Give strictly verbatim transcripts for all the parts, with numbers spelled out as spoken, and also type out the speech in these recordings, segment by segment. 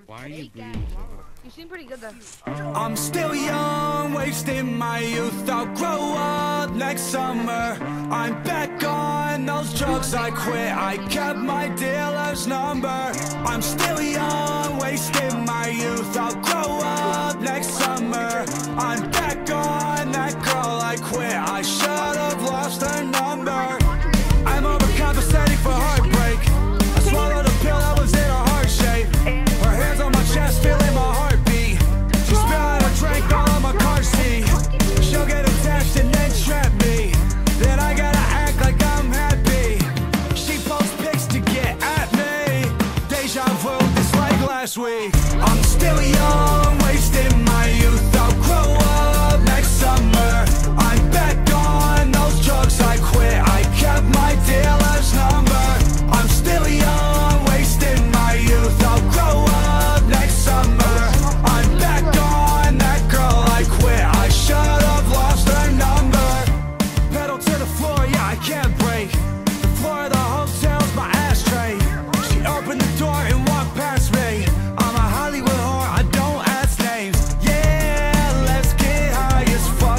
Why are you bleeding so hard? You seem pretty good though. I'm still young, wasting my youth. I'll grow up next summer. I'm back on those drugs I quit. I kept my dealer's number. I'm still young, wasting my youth. I'll grow up next summer. I'm back on that girl I quit. I should have lost her number. I'm overcompensating for heartbreak. I swallowed a pill that was in a heart shape. Her hands on my chest, feeling my heartbeat. She spilled her drink all on my car seat. She'll get attached and then trap me. Then I gotta act like I'm happy. She posts pics to get at me. Deja vu, just like last week. I'm still young, wasting my youth. I'll grow up next summer. I'm back on those drugs I quit. I kept my dealer's number. I'm still young, wasting my youth. I'll grow up next summer. I'm back on that girl I quit. I should have lost her number. Pedal to the floor, yeah, I can't break. The floor of the hotel's my ashtray. She opened the door and walked past me. I'm a Hollywood whore, I don't ask names. Yeah, let's get high as fuck.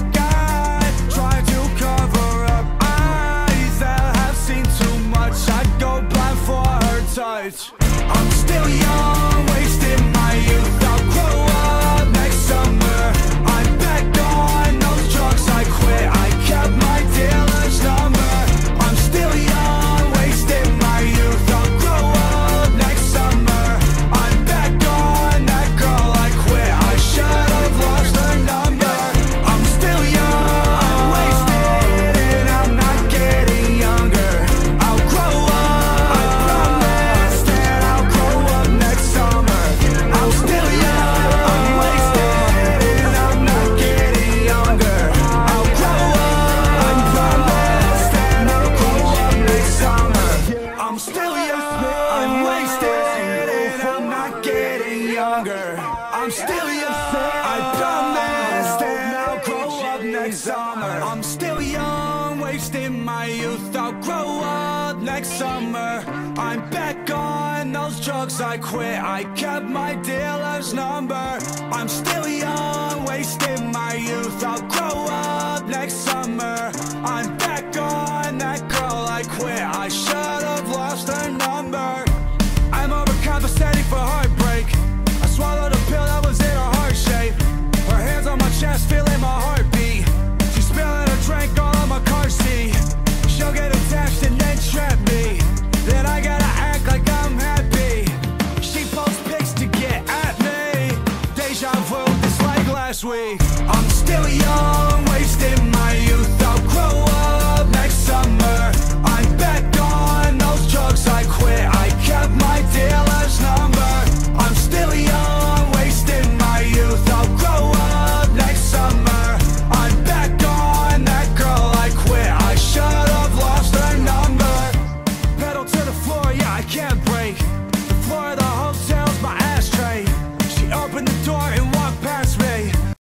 I try to cover up eyes that have seen too much. I'd go blind for her touch. I'm still young, wasting my youth. I'll grow up next summer. I'm back on those drugs I quit. I kept my dealer's number. I'm still young, wasting my youth. I'll grow up next summer. I'm back on that girl I quit. I should have lost her number. I'm still young, I'm wasted, and I'm not getting younger. I'll grow up, I promise that I'll grow up next summer. I'm still young, I'm wasted, and I'm not getting younger. I'll grow up, I promise that I'll grow up next summer. I'm still young, I'm wasted, and I'm not getting younger. I'm still young, I promise that I'll grow up next summer. I'm still young, wasting my youth. I'll grow up next summer. I'm back on those drugs I quit. I kept my dealer's number. I'm still young, wasting my youth. I'll grow up next summer. I'm back on that girl I quit. I should have lost her number. I'm overcompensating for heartbreak. I swallowed a pill that was in a heart shape. Her hands on my chest, feeling my heartbeat. She spilling her drink all on my car seat. She'll get attached and then trap me. Then I gotta act like I'm happy. She posts pics to get at me. Deja vu, just like last week. I'm